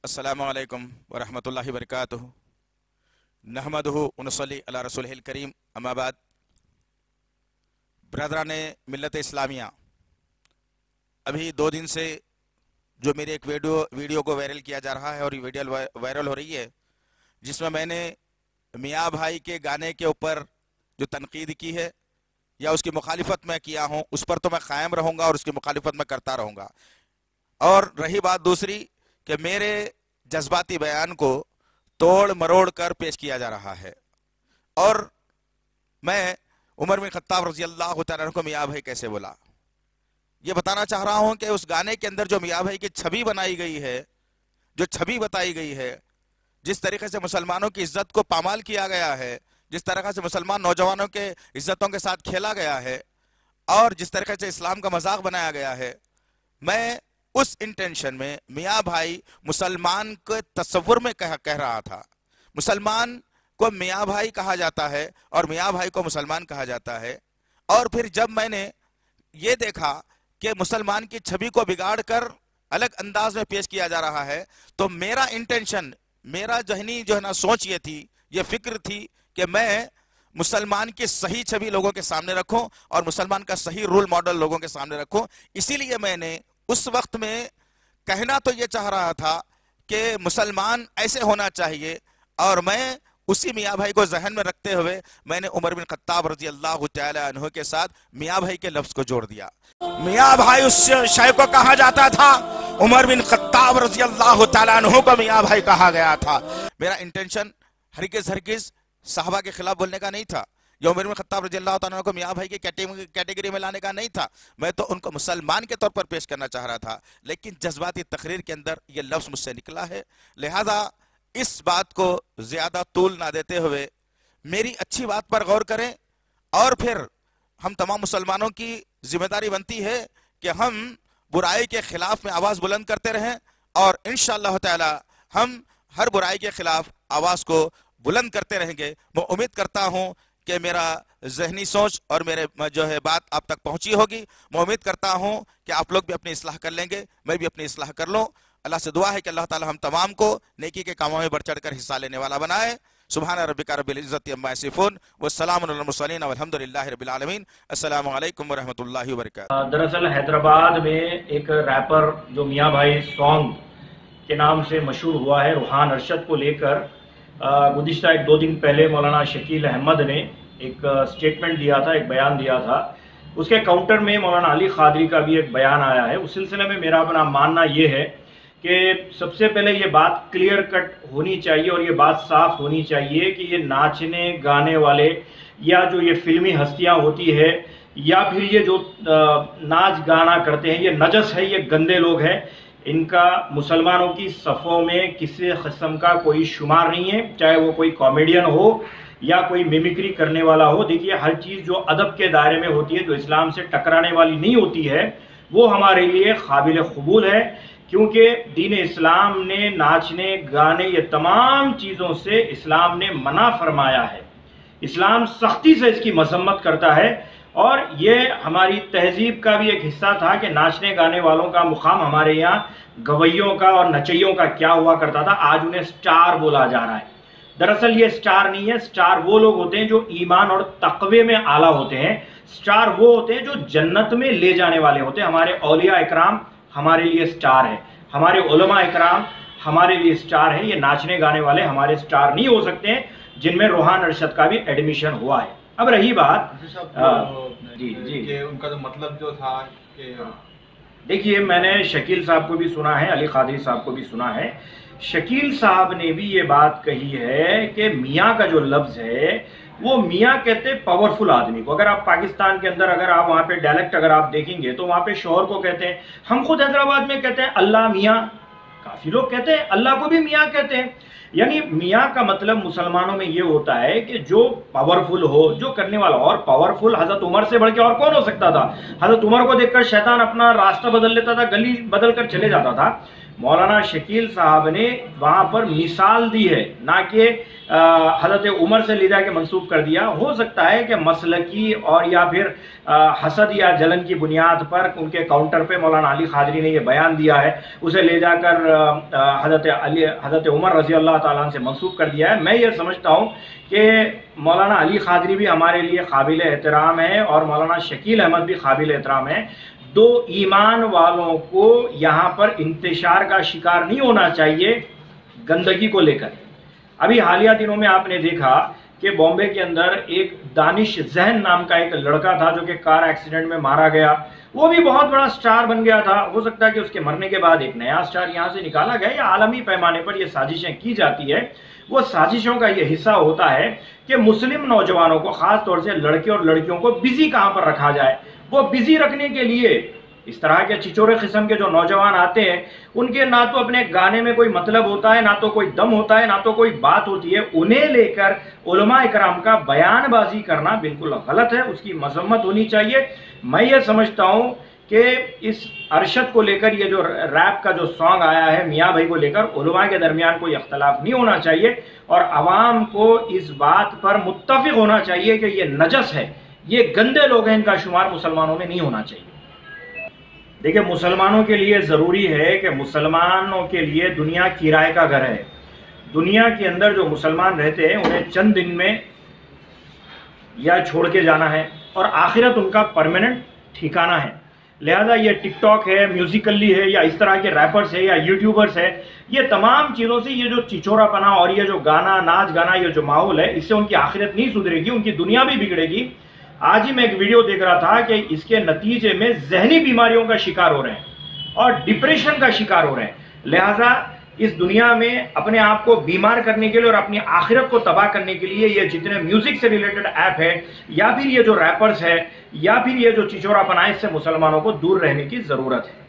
अस्सलामु अलैकुम वरहमतुल्लाहि वबरकातुहू नहमदुहु व नसल्ली अला रसूलिहिल करीम अम्मा बाद। ब्रदराने मिल्लत इस्लामिया, अभी 2 दिन से जो मेरे एक वीडियो को वायरल किया जा रहा है और ये वीडियो वायरल हो रही है, जिसमें मैंने मियाँ भाई के गाने के ऊपर जो तनकीद की है या उसकी मुखालिफत मैं किया हूँ, उस पर तो मैं कायम रहूँगा और उसकी मुखालिफत मैं करता रहूँगा। और रही बात दूसरी कि मेरे जज्बाती बयान को तोड़ मरोड़ कर पेश किया जा रहा है, और मैं उमर बिन खत्ताब रज़ी अल्लाह तआला अन्हु को मियाँ भाई कैसे बोला, ये बताना चाह रहा हूँ कि उस गाने के अंदर जो मियाँ भाई की छवि बनाई गई है, जो छवि बताई गई है, जिस तरीके से मुसलमानों की इज्जत को पामाल किया गया है, जिस तरह से मुसलमान नौजवानों के इज्जतों के साथ खेला गया है और जिस तरीके से इस्लाम का मजाक बनाया गया है, मैं उस इंटेंशन में मियाँ भाई मुसलमान के तस्वुर में कह रहा था। मुसलमान को मियाँ भाई कहा जाता है और मियाँ भाई को मुसलमान कहा जाता है। और फिर जब मैंने ये देखा कि मुसलमान की छवि को बिगाड़ कर अलग अंदाज में पेश किया जा रहा है, तो मेरा इंटेंशन, मेरा जहनी जो है ना सोच ये थी, ये फिक्र थी कि मैं मुसलमान की सही छवि लोगों के सामने रखूं और मुसलमान का सही रोल मॉडल लोगों के सामने रखूं। इसीलिए मैंने उस वक्त में कहना तो ये चाह रहा था कि मुसलमान ऐसे होना चाहिए, और मैं उसी मियाँ भाई को जहन में रखते हुए मैंने उमर बिन खत्ताब रज़ी अल्लाह तआला अन्हु के साथ मियाँ भाई के लफ्ज को जोड़ दिया। मियाँ भाई उस शय को कहा जाता था, उमर बिन खत्ताब रज़ी अल्लाह तआला अन्हु को मियाँ भाई कहा गया था। मेरा इंटेंशन हरगिज़ साहबा के खिलाफ बोलने का नहीं था, या उमर बिन खत्ताब रज़ी अल्लाह तआला अन्हु को मियाँ भाई की कैटेगरी में लाने का नहीं था। मैं तो उनको मुसलमान के तौर पर पेश करना चाह रहा था, लेकिन जज्बाती तकरीर के अंदर ये लफ्ज़ मुझसे निकला है। लिहाजा इस बात को ज़्यादा तूल ना देते हुए मेरी अच्छी बात पर गौर करें, और फिर हम तमाम मुसलमानों की जिम्मेदारी बनती है कि हम बुराई के खिलाफ में आवाज़ बुलंद करते रहें, और इंशाअल्लाह ताला हम हर बुराई के खिलाफ आवाज़ को बुलंद करते रहेंगे। मैं उम्मीद करता हूँ कि मेरा जहनी सोच और मेरे जो है बात आप तक पहुँची होगी। मैं उम्मीद करता हूँ कि आप लोग भी अपनी इस्लाह कर लेंगे, मैं भी अपनी इस्लाह कर लूँ। अल्लाह से दुआ है कि अल्लाह ताला हम तमाम को नेकी के कामों में बढ़ चढ़ कर हिस्सा लेने वाला बनाए। सुभान रब्बिका रब्बिल इज्जति अम्मा यसिफून व सलामुन अलल मुरसलीन वल्हम्दुलिल्लाहि रब्बिल आलमीन। अस्सलामु अलैकुम व रहमतुल्लाहि व बरकातुहू। दरअसल हैदराबाद में एक रैपर जो मियाँ भाई सॉन्ग के नाम से मशहूर हुआ है, रूहान अरशद को लेकर गुज़िश्ता 1-2 दिन पहले मौलाना शकील अहमद ने एक स्टेटमेंट दिया था, एक बयान दिया था। उसके काउंटर में मौलाना अली क़ादरी का भी एक बयान आया है। उस सिलसिले में मेरा अपना मानना ये है कि सबसे पहले ये बात क्लियर कट होनी चाहिए और ये बात साफ होनी चाहिए कि ये नाचने गाने वाले या जो ये फिल्मी हस्तियां होती है या फिर ये जो नाच गाना करते हैं, ये नजस है, ये गंदे लोग हैं। इनका मुसलमानों की सफ़ों में किसी किस्म का कोई शुमार नहीं है, चाहे वो कोई कॉमेडियन हो या कोई मिमिक्री करने वाला हो। देखिए, हर चीज़ जो अदब के दायरे में होती है, जो इस्लाम से टकराने वाली नहीं होती है, वो हमारे लिए काबिल कबूल है, क्योंकि दीन इस्लाम ने नाचने गाने ये तमाम चीज़ों से इस्लाम ने मना फरमाया है। इस्लाम सख्ती से इसकी मजम्मत करता है, और ये हमारी तहजीब का भी एक हिस्सा था कि नाचने गाने वालों का मुकाम हमारे यहाँ गवैयों का और नचैयों का क्या हुआ करता था। आज उन्हें स्टार बोला जा रहा है। दरअसल ये स्टार नहीं है। स्टार वो लोग होते हैं जो ईमान और तक़वे में आला होते हैं। स्टार वो होते हैं जो जन्नत में ले जाने वाले होते हैं। हमारे औलिया इकराम हमारे लिए स्टार है, हमारे उलमा इकराम हमारे लिए स्टार है। ये नाचने गाने वाले हमारे स्टार नहीं हो सकते हैं, जिनमें रूहान अरशद का भी एडमिशन हुआ है। अब रही बात जी उनका जो मतलब जो था कि देखिए, मैंने शकील साहब को भी सुना है, अली क़ादरी साहब को भी सुना है। शकील साहब ने भी ये बात कही है कि मियाँ का जो लफ्ज़ है वो मियाँ कहते हैं पावरफुल आदमी को। अगर आप पाकिस्तान के अंदर अगर आप वहाँ पे डायलेक्ट अगर आप देखेंगे तो वहाँ पे शोहर को कहते हैं, हम खुद हैदराबाद में कहते हैं अल्लाह मियाँ, काफ़ी लोग कहते हैं अल्लाह को भी मियाँ कहते हैं। यानी मियाँ का मतलब मुसलमानों में ये होता है कि जो पावरफुल हो, जो करने वाला। और पावरफुल हज़रत उमर से बढ़ के और कौन हो सकता था? हज़रत उमर को देखकर शैतान अपना रास्ता बदल लेता था, गली बदल कर चले जाता था। मौलाना शकील साहब ने वहाँ पर मिसाल दी है, ना कि हज़रत उमर से ले जाके मंसूब कर दिया। हो सकता है कि मसलकी और या फिर हसद या जलन की बुनियाद पर उनके काउंटर पे मौलाना अली खादरी ने ये बयान दिया है, उसे ले जाकर हज़रत उमर रज़ी अल्लाह ताला अन्हु से मंसूब कर दिया है। मैं ये समझता हूँ कि मौलाना अली खादरी भी हमारे लिए काबिल एहतराम है और मौलाना शकील अहमद भी काबिल एहतराम है। दो ईमान वालों को यहाँ पर इंतशार का शिकार नहीं होना चाहिए गंदगी को लेकर। अभी हालिया दिनों में आपने देखा कि बॉम्बे के अंदर एक दानिश जहन नाम का एक लड़का था जो कि कार एक्सीडेंट में मारा गया। वो भी बहुत बड़ा स्टार बन गया था। हो सकता है कि उसके मरने के बाद एक नया स्टार यहाँ से निकाला गया, या आलमी पैमाने पर ये साजिशें की जाती है। वो साजिशों का ये हिस्सा होता है कि मुस्लिम नौजवानों को, ख़ास तौर से लड़के और लड़कियों को बिजी कहाँ पर रखा जाए। वो बिजी रखने के लिए इस तरह के चिचोरे किस्म के जो नौजवान आते हैं, उनके ना तो अपने गाने में कोई मतलब होता है, ना तो कोई दम होता है, ना तो कोई बात होती है। उन्हें लेकर उलमा इकराम का बयानबाजी करना बिल्कुल गलत है, उसकी मजम्मत होनी चाहिए। मैं ये समझता हूँ कि इस अरशद को लेकर ये जो रैप का जो सॉन्ग आया है मियाँ भाई को लेकर, उलमा के दरमियान कोई अख्तलाफ नहीं होना चाहिए और आवाम को इस बात पर मुत्तफिक होना चाहिए कि ये नजस है, ये गंदे लोग हैं, इनका शुमार मुसलमानों में नहीं होना चाहिए। देखिए, मुसलमानों के लिए ज़रूरी है कि मुसलमानों के लिए दुनिया किराए का घर है। दुनिया के अंदर जो मुसलमान रहते हैं उन्हें चंद दिन में या छोड़ के जाना है और आखिरत उनका परमानेंट ठिकाना है। लिहाजा ये टिकटॉक है, म्यूजिकली है, या इस तरह के रैपर्स है या यूट्यूबर्स है, ये तमाम चीज़ों से ये जो चिचोरापना और ये जो गाना, नाच गाना, ये जो माहौल है, इससे उनकी आखिरत नहीं सुधरेगी, उनकी दुनिया भी बिगड़ेगी। आज ही मैं एक वीडियो देख रहा था कि इसके नतीजे में जहनी बीमारियों का शिकार हो रहे हैं और डिप्रेशन का शिकार हो रहे हैं। लिहाजा इस दुनिया में अपने आप को बीमार करने के लिए और अपनी आखिरत को तबाह करने के लिए ये जितने म्यूजिक से रिलेटेड ऐप है, या फिर ये जो रैपर्स है, या फिर ये जो चिचोरापना है, इससे मुसलमानों को दूर रहने की ज़रूरत है।